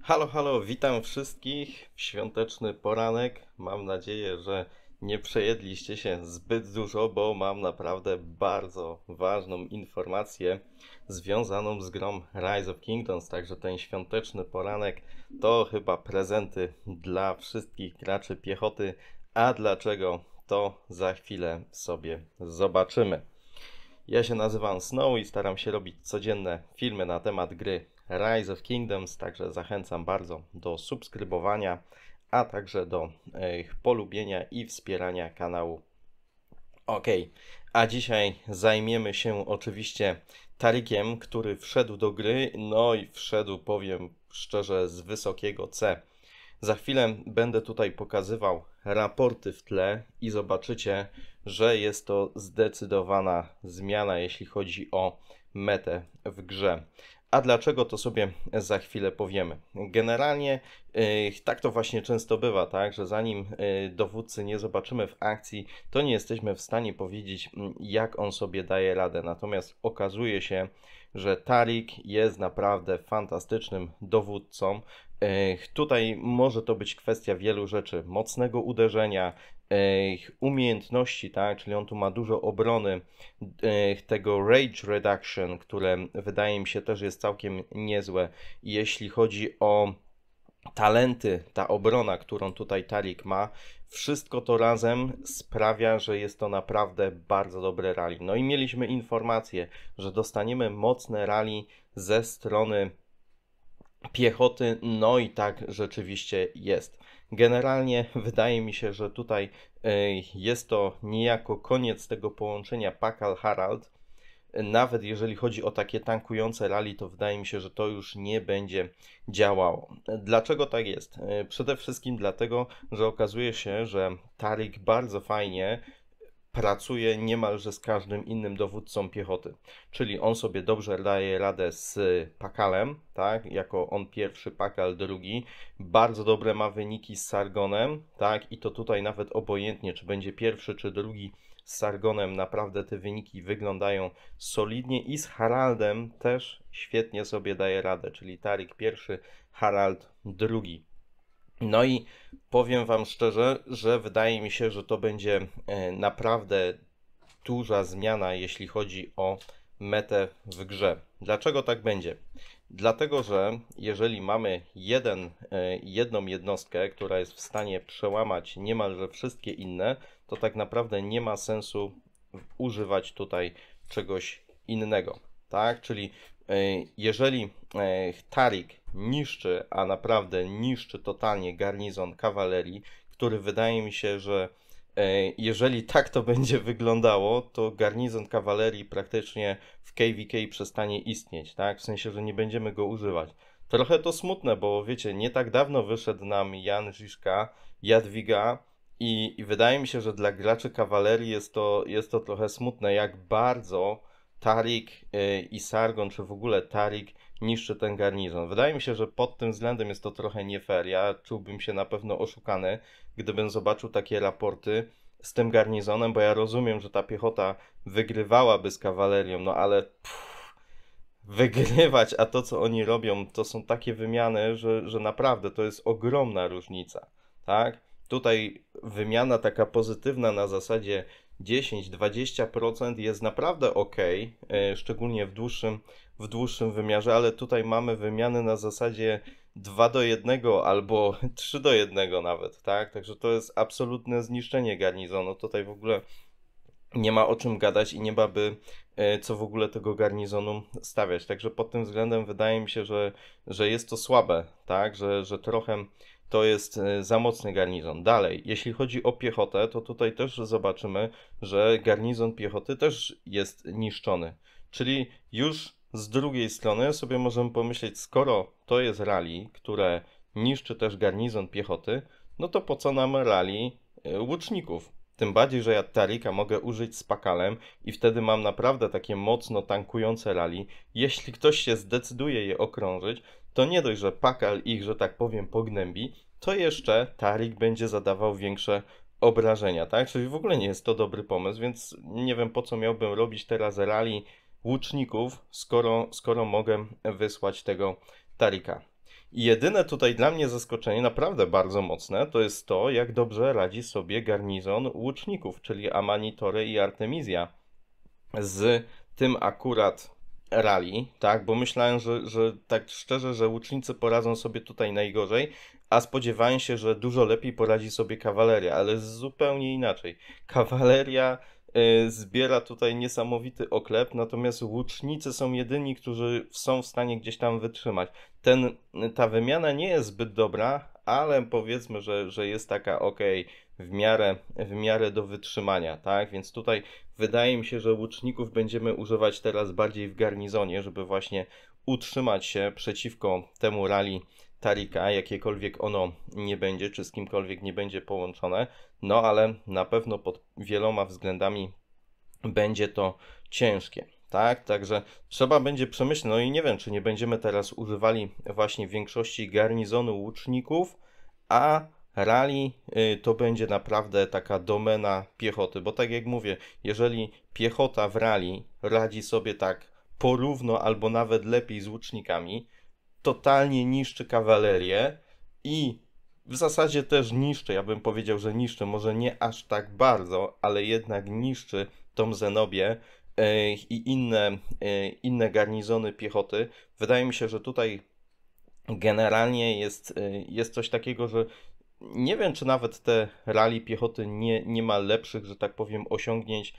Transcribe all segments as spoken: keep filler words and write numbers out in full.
Halo, halo, witam wszystkich w świąteczny poranek. Mam nadzieję, że nie przejedliście się zbyt dużo, bo mam naprawdę bardzo ważną informację związaną z grą Rise of Kingdoms. Także ten świąteczny poranek to chyba prezenty dla wszystkich graczy piechoty. A dlaczego? To za chwilę sobie zobaczymy. Ja się nazywam Snow i staram się robić codzienne filmy na temat gry Rise of Kingdoms, także zachęcam bardzo do subskrybowania, a także do e, polubienia i wspierania kanału. Ok, a dzisiaj zajmiemy się oczywiście Tarikiem, który wszedł do gry, no i wszedł, powiem szczerze, z wysokiego C. Za chwilę będę tutaj pokazywał raporty w tle i zobaczycie, że jest to zdecydowana zmiana, jeśli chodzi o metę w grze. A dlaczego, to sobie za chwilę powiemy. Generalnie yy, tak to właśnie często bywa, tak, że zanim yy, dowódcy nie zobaczymy w akcji, to nie jesteśmy w stanie powiedzieć, jak on sobie daje radę. Natomiast okazuje się, że Tarik jest naprawdę fantastycznym dowódcą. Tutaj może to być kwestia wielu rzeczy, mocnego uderzenia, umiejętności, tak, czyli on tu ma dużo obrony, tego rage reduction, które wydaje mi się też jest całkiem niezłe. Jeśli chodzi o talenty, ta obrona, którą tutaj Tarik ma, wszystko to razem sprawia, że jest to naprawdę bardzo dobre rally. No i mieliśmy informację, że dostaniemy mocne rally ze strony piechoty, no i tak rzeczywiście jest. Generalnie wydaje mi się, że tutaj jest to niejako koniec tego połączenia Pakal-Harald. Nawet jeżeli chodzi o takie tankujące rally, to wydaje mi się, że to już nie będzie działało. Dlaczego tak jest? Przede wszystkim dlatego, że okazuje się, że Tarik bardzo fajnie pracuje niemalże z każdym innym dowódcą piechoty. Czyli on sobie dobrze daje radę z Pakalem, tak, jako on pierwszy, Pakal drugi. Bardzo dobre ma wyniki z Sargonem, tak, i to tutaj nawet obojętnie, czy będzie pierwszy, czy drugi z Sargonem, naprawdę te wyniki wyglądają solidnie i z Haraldem też świetnie sobie daje radę, czyli Tarik pierwszy, Harald drugi. No i powiem Wam szczerze, że wydaje mi się, że to będzie naprawdę duża zmiana, jeśli chodzi o metę w grze. Dlaczego tak będzie? Dlatego, że jeżeli mamy jeden, jedną jednostkę, która jest w stanie przełamać niemalże wszystkie inne, to tak naprawdę nie ma sensu używać tutaj czegoś innego. Tak? Czyli jeżeli Tarik niszczy, a naprawdę niszczy totalnie garnizon kawalerii, który wydaje mi się, że jeżeli tak to będzie wyglądało, to garnizon kawalerii praktycznie w K V K przestanie istnieć, tak? W sensie, że nie będziemy go używać. Trochę to smutne, bo wiecie, nie tak dawno wyszedł nam Jan Žižka, Jadwiga i, i wydaje mi się, że dla graczy kawalerii jest to, jest to trochę smutne, jak bardzo Tarik i Sargon, czy w ogóle Tarik niszczy ten garnizon. Wydaje mi się, że pod tym względem jest to trochę nie fair. Ja czułbym się na pewno oszukany, gdybym zobaczył takie raporty z tym garnizonem, bo ja rozumiem, że ta piechota wygrywałaby z kawalerią, no ale pff, wygrywać, a to co oni robią, to są takie wymiany, że, że naprawdę to jest ogromna różnica, tak? Tutaj wymiana taka pozytywna na zasadzie dziesięć do dwudziestu procent jest naprawdę ok, szczególnie w dłuższym, w dłuższym wymiarze, ale tutaj mamy wymiany na zasadzie dwa do jednego albo trzy do jednego nawet, tak? Także to jest absolutne zniszczenie garnizonu. Tutaj w ogóle nie ma o czym gadać i nie ma by co w ogóle tego garnizonu stawiać. Także pod tym względem wydaje mi się, że, że jest to słabe, tak? Że, że trochę to jest za mocny garnizon. Dalej, jeśli chodzi o piechotę, to tutaj też zobaczymy, że garnizon piechoty też jest niszczony. Czyli już z drugiej strony sobie możemy pomyśleć, skoro to jest rally, które niszczy też garnizon piechoty, no to po co nam rally łuczników? Tym bardziej, że ja Tarika mogę użyć z Pakalem i wtedy mam naprawdę takie mocno tankujące rally. Jeśli ktoś się zdecyduje je okrążyć, to nie dość, że Pakal ich, że tak powiem, pognębi, to jeszcze Tarik będzie zadawał większe obrażenia, tak? Czyli w ogóle nie jest to dobry pomysł, więc nie wiem, po co miałbym robić teraz rally łuczników, skoro, skoro mogę wysłać tego Tarika. I jedyne tutaj dla mnie zaskoczenie, naprawdę bardzo mocne, to jest to, jak dobrze radzi sobie garnizon łuczników, czyli Amanitory i Artemisia z tym akurat rally, tak, bo myślałem, że, że tak szczerze, że łucznicy poradzą sobie tutaj najgorzej, a spodziewałem się, że dużo lepiej poradzi sobie kawaleria, ale zupełnie inaczej. Kawaleria y, zbiera tutaj niesamowity oklep, natomiast łucznicy są jedyni, którzy są w stanie gdzieś tam wytrzymać. Ten, ta wymiana nie jest zbyt dobra, ale powiedzmy, że, że jest taka ok, w miarę, w miarę do wytrzymania, tak, więc tutaj wydaje mi się, że łuczników będziemy używać teraz bardziej w garnizonie, żeby właśnie utrzymać się przeciwko temu rally Tarika, jakiekolwiek ono nie będzie, czy z kimkolwiek nie będzie połączone, no ale na pewno pod wieloma względami będzie to ciężkie. Tak, także trzeba będzie przemyśleć, no i nie wiem, czy nie będziemy teraz używali właśnie w większości garnizonu łuczników, a rally y, to będzie naprawdę taka domena piechoty, bo tak jak mówię, jeżeli piechota w rally radzi sobie tak porówno albo nawet lepiej z łucznikami, totalnie niszczy kawalerię i w zasadzie też niszczy, ja bym powiedział, że niszczy, może nie aż tak bardzo, ale jednak niszczy tą Zenobię y, i inne, y, inne garnizony piechoty. Wydaje mi się, że tutaj generalnie jest, y, jest coś takiego, że nie wiem, czy nawet te rally piechoty nie, nie ma lepszych, że tak powiem, osiągnięć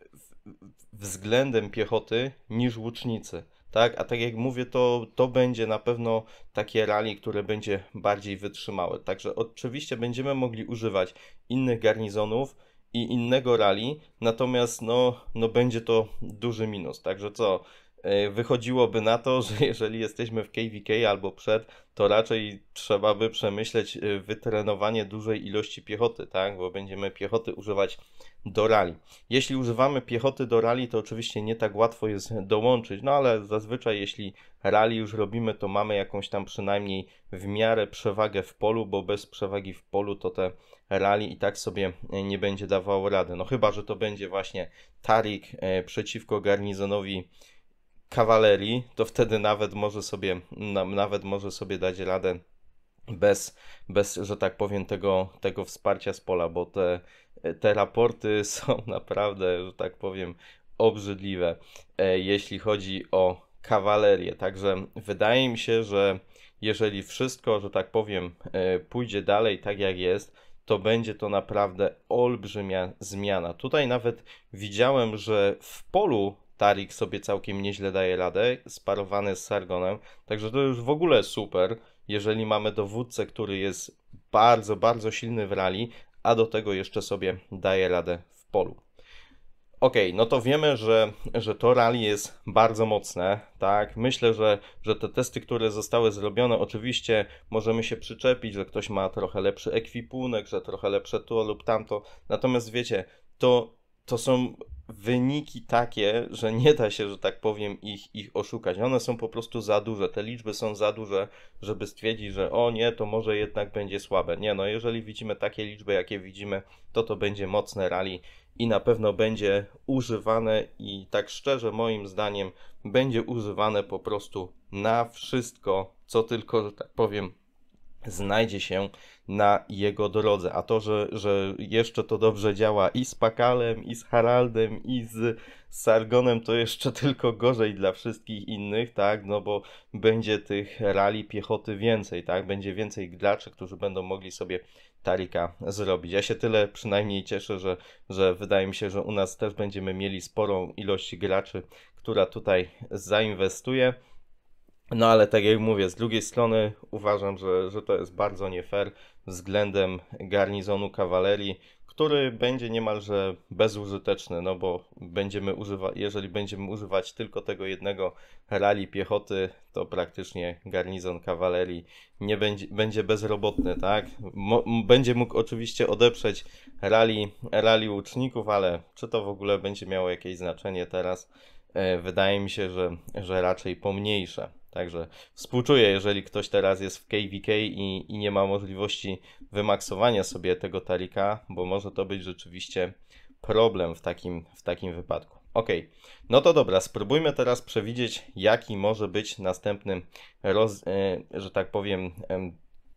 względem piechoty niż łucznicy. Tak, a tak jak mówię, to, to będzie na pewno takie rally, które będzie bardziej wytrzymałe. Także oczywiście będziemy mogli używać innych garnizonów i innego rally, natomiast no, no będzie to duży minus. Także co? Wychodziłoby na to, że jeżeli jesteśmy w K V K albo przed, to raczej trzeba by przemyśleć wytrenowanie dużej ilości piechoty, tak? Bo będziemy piechoty używać do rally. Jeśli używamy piechoty do rally, to oczywiście nie tak łatwo jest dołączyć, no ale zazwyczaj jeśli rally już robimy, to mamy jakąś tam przynajmniej w miarę przewagę w polu, bo bez przewagi w polu to te rally i tak sobie nie będzie dawało rady. No chyba, że to będzie właśnie Tarik przeciwko garnizonowi kawalerii, to wtedy nawet może sobie, nawet może sobie dać radę bez, bez, że tak powiem, tego, tego wsparcia z pola, bo te, te raporty są naprawdę, że tak powiem, obrzydliwe, jeśli chodzi o kawalerię. Także wydaje mi się, że jeżeli wszystko, że tak powiem, pójdzie dalej tak jak jest, to będzie to naprawdę olbrzymia zmiana. Tutaj nawet widziałem, że w polu Tarik sobie całkiem nieźle daje radę, sparowany z Sargonem, także to już w ogóle super, jeżeli mamy dowódcę, który jest bardzo, bardzo silny w rally, a do tego jeszcze sobie daje radę w polu. Ok, no to wiemy, że, że to rally jest bardzo mocne, tak? Myślę, że, że te testy, które zostały zrobione, oczywiście możemy się przyczepić, że ktoś ma trochę lepszy ekwipunek, że trochę lepsze to lub tamto, natomiast wiecie, to, to są wyniki takie, że nie da się, że tak powiem, ich, ich oszukać. One są po prostu za duże, te liczby są za duże, żeby stwierdzić, że o nie, to może jednak będzie słabe. Nie, no jeżeli widzimy takie liczby, jakie widzimy, to to będzie mocne rally i na pewno będzie używane i tak szczerze moim zdaniem będzie używane po prostu na wszystko, co tylko, że tak powiem, znajdzie się na jego drodze. A to, że, że jeszcze to dobrze działa i z Pakalem, i z Haraldem, i z Sargonem, to jeszcze tylko gorzej dla wszystkich innych, tak? No bo będzie tych rally piechoty więcej, tak? Będzie więcej graczy, którzy będą mogli sobie Tarika zrobić. Ja się tyle przynajmniej cieszę, że, że wydaje mi się, że u nas też będziemy mieli sporą ilość graczy, która tutaj zainwestuje. No ale tak jak mówię, z drugiej strony uważam, że, że to jest bardzo nie fair względem garnizonu kawalerii, który będzie niemalże bezużyteczny, no bo będziemy używać, jeżeli będziemy używać tylko tego jednego rally piechoty, to praktycznie garnizon kawalerii nie będzie, będzie bezrobotny, tak? Mo, będzie mógł oczywiście odeprzeć rally, rally łuczników, ale czy to w ogóle będzie miało jakieś znaczenie teraz? E, wydaje mi się, że, że raczej pomniejsze. Także współczuję, jeżeli ktoś teraz jest w K V K i, i nie ma możliwości wymaksowania sobie tego Tarika, bo może to być rzeczywiście problem w takim, w takim wypadku. Ok, no to dobra, spróbujmy teraz przewidzieć, jaki może być następny, roz, e, że tak powiem, em,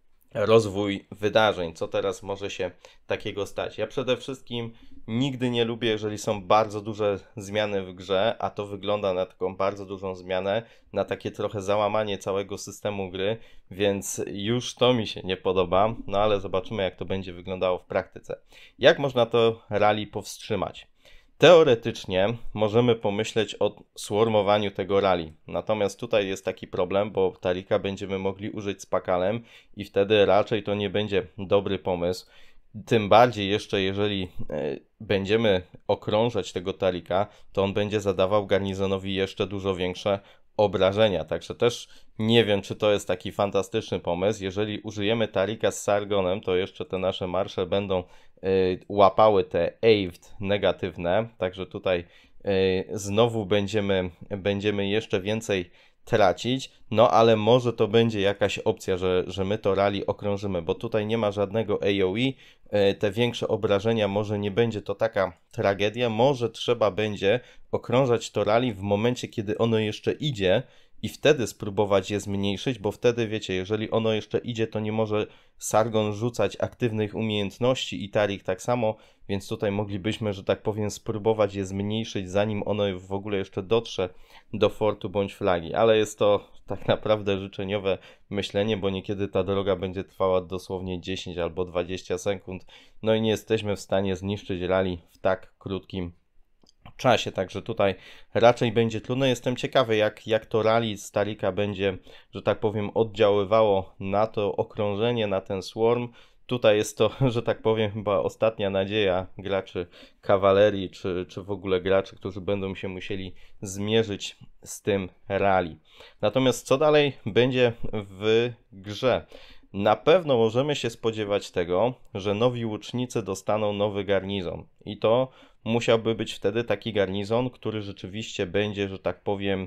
rozwój wydarzeń, co teraz może się takiego stać. Ja przede wszystkim nigdy nie lubię, jeżeli są bardzo duże zmiany w grze, a to wygląda na taką bardzo dużą zmianę, na takie trochę załamanie całego systemu gry, więc już to mi się nie podoba, no ale zobaczymy, jak to będzie wyglądało w praktyce. Jak można to rally powstrzymać? Teoretycznie możemy pomyśleć o swarmowaniu tego rally, natomiast tutaj jest taki problem, bo Tarika będziemy mogli użyć z Pakalem i wtedy raczej to nie będzie dobry pomysł. Tym bardziej jeszcze jeżeli e, będziemy okrążać tego Tarika, to on będzie zadawał garnizonowi jeszcze dużo większe obrażenia, także też nie wiem, czy to jest taki fantastyczny pomysł. Jeżeli użyjemy Tarika z Sargonem, to jeszcze te nasze marsze będą y, łapały te Aved negatywne, także tutaj y, znowu będziemy, będziemy jeszcze więcej tracić, no ale może to będzie jakaś opcja, że, że my to rally okrążymy, bo tutaj nie ma żadnego A O E, te większe obrażenia, może nie będzie to taka tragedia, może trzeba będzie okrążać to rally w momencie, kiedy ono jeszcze idzie i wtedy spróbować je zmniejszyć, bo wtedy wiecie, jeżeli ono jeszcze idzie, to nie może Sargon rzucać aktywnych umiejętności i Tarik tak samo, więc tutaj moglibyśmy, że tak powiem, spróbować je zmniejszyć, zanim ono w ogóle jeszcze dotrze do fortu bądź flagi, ale jest to tak naprawdę życzeniowe myślenie, bo niekiedy ta droga będzie trwała dosłownie dziesięć albo dwadzieścia sekund, no i nie jesteśmy w stanie zniszczyć rally w tak krótkim czasie, także tutaj raczej będzie trudno. Jestem ciekawy, jak, jak to rally z Tarika będzie, że tak powiem, oddziaływało na to okrążenie, na ten swarm. Tutaj jest to, że tak powiem, chyba ostatnia nadzieja graczy kawalerii, czy, czy w ogóle graczy, którzy będą się musieli zmierzyć z tym rally. Natomiast co dalej będzie w grze? Na pewno możemy się spodziewać tego, że nowi łucznicy dostaną nowy garnizon i to musiałby być wtedy taki garnizon, który rzeczywiście będzie, że tak powiem,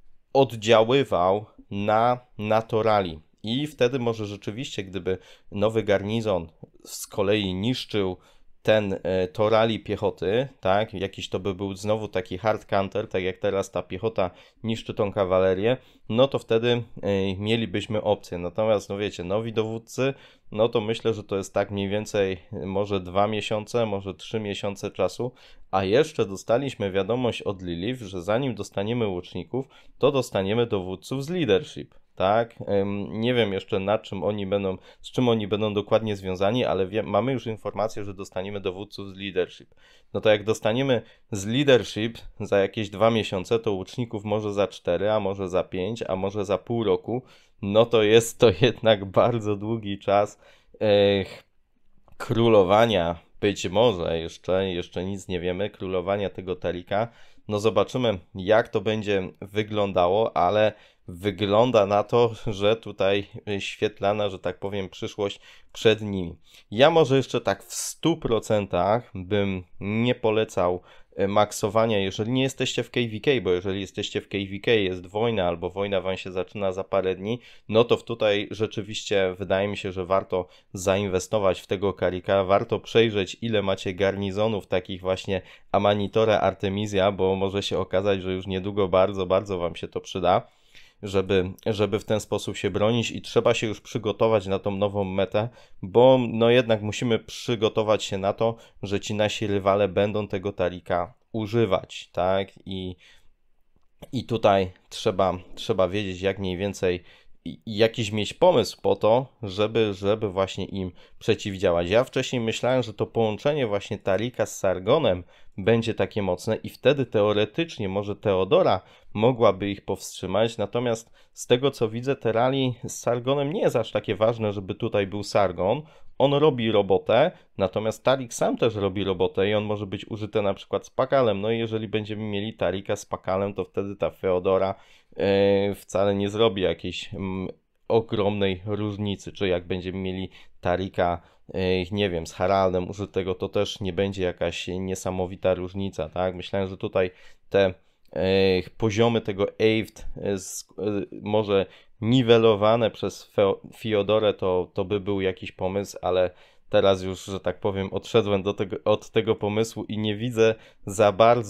oddziaływał na, na to rally. I wtedy może rzeczywiście, gdyby nowy garnizon z kolei niszczył ten to rally piechoty, tak, jakiś to by był znowu taki hard counter, tak jak teraz ta piechota niszczy tą kawalerię, no to wtedy y, mielibyśmy opcję. Natomiast, no wiecie, nowi dowódcy, no to myślę, że to jest tak mniej więcej może dwa miesiące, może trzy miesiące czasu, a jeszcze dostaliśmy wiadomość od Lilith, że zanim dostaniemy łuczników, to dostaniemy dowódców z leadership. Tak, nie wiem jeszcze na czym oni będą, z czym oni będą dokładnie związani, ale wie, mamy już informację, że dostaniemy dowódców z leadership. No to jak dostaniemy z leadership za jakieś dwa miesiące, to łuczników może za cztery, a może za pięć, a może za pół roku, no to jest to jednak bardzo długi czas ech, królowania, być może jeszcze, jeszcze nic nie wiemy, królowania tego Tarika. No zobaczymy, jak to będzie wyglądało, ale wygląda na to, że tutaj świetlana, że tak powiem, przyszłość przed nimi. Ja może jeszcze tak w stu procentach bym nie polecał maksowania, jeżeli nie jesteście w K V K, bo jeżeli jesteście w K V K, jest wojna, albo wojna wam się zaczyna za parę dni, no to tutaj rzeczywiście wydaje mi się, że warto zainwestować w tego Karika, warto przejrzeć, ile macie garnizonów takich właśnie Amanitora, Artemisia, bo może się okazać, że już niedługo bardzo, bardzo wam się to przyda. Żeby, żeby w ten sposób się bronić i trzeba się już przygotować na tą nową metę, bo no jednak musimy przygotować się na to, że ci nasi rywale będą tego Tarika używać, tak? I, i tutaj trzeba, trzeba wiedzieć jak mniej więcej jakiś mieć pomysł po to, żeby, żeby właśnie im przeciwdziałać. Ja wcześniej myślałem, że to połączenie właśnie Tarika z Sargonem będzie takie mocne i wtedy teoretycznie może Teodora mogłaby ich powstrzymać, natomiast z tego co widzę, te rally z Sargonem nie jest aż takie ważne, żeby tutaj był Sargon. On robi robotę, natomiast Tarik sam też robi robotę i on może być użyty na przykład z Pakalem. No i jeżeli będziemy mieli Tarika z Pakalem, to wtedy ta Feodora yy, wcale nie zrobi jakiejś yy, ogromnej różnicy, czy jak będziemy mieli Tarika, yy, nie wiem, z Haraldem użytego, to też nie będzie jakaś niesamowita różnica, tak? Myślałem, że tutaj te yy, poziomy tego Aved yy, yy, może niwelowane przez Fiodorę, to, to by był jakiś pomysł, ale teraz już, że tak powiem, odszedłem do tego, od tego pomysłu i nie widzę za bardzo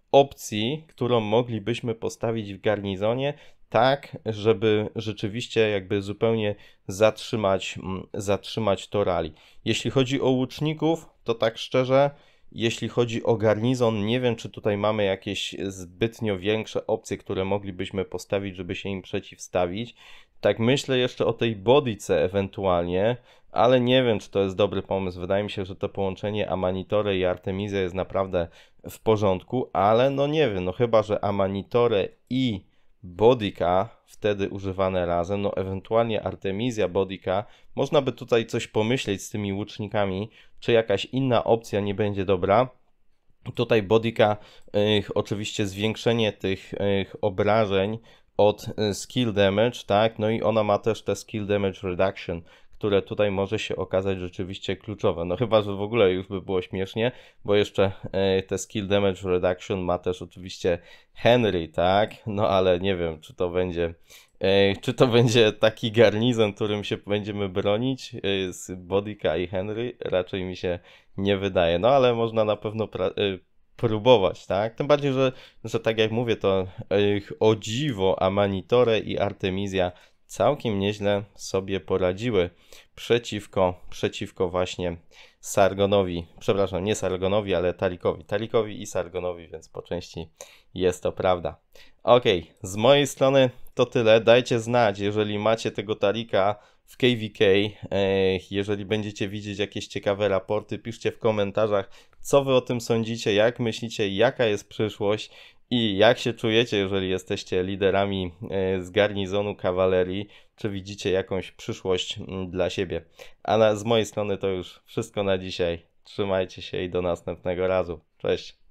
opcji, którą moglibyśmy postawić w garnizonie, tak, żeby rzeczywiście jakby zupełnie zatrzymać, zatrzymać to rally. Jeśli chodzi o łuczników, to tak szczerze, jeśli chodzi o garnizon, nie wiem, czy tutaj mamy jakieś zbytnio większe opcje, które moglibyśmy postawić, żeby się im przeciwstawić. Tak myślę jeszcze o tej bodyce ewentualnie, ale nie wiem, czy to jest dobry pomysł. Wydaje mi się, że to połączenie Amanitore i Artemisia jest naprawdę w porządku, ale no nie wiem, no chyba, że Amanitore i Bodica wtedy używane razem, no ewentualnie Artemisia, Bodica, można by tutaj coś pomyśleć z tymi łucznikami, czy jakaś inna opcja nie będzie dobra. Tutaj Bodica, y, oczywiście zwiększenie tych y, obrażeń od y, skill damage, tak, no i ona ma też te skill damage reduction, które tutaj może się okazać rzeczywiście kluczowe. No chyba, że w ogóle już by było śmiesznie, bo jeszcze y, te skill damage reduction ma też oczywiście Henry, tak, no ale nie wiem, czy to będzie czy to będzie taki garnizon, którym się będziemy bronić z Bodica i Henry? Raczej mi się nie wydaje. No ale można na pewno próbować, tak? Tym bardziej, że, że tak jak mówię, to o dziwo Amanitore i Artemisia całkiem nieźle sobie poradziły przeciwko, przeciwko właśnie Sargonowi, przepraszam, nie Sargonowi, ale Talikowi. Talikowi i Sargonowi, więc po części jest to prawda. Ok, z mojej strony to tyle. Dajcie znać, jeżeli macie tego Talika w K V K. Jeżeli będziecie widzieć jakieś ciekawe raporty, piszcie w komentarzach, co wy o tym sądzicie, jak myślicie, jaka jest przyszłość i jak się czujecie, jeżeli jesteście liderami z garnizonu kawalerii, czy widzicie jakąś przyszłość dla siebie. A na, z mojej strony to już wszystko na dzisiaj. Trzymajcie się i do następnego razu. Cześć!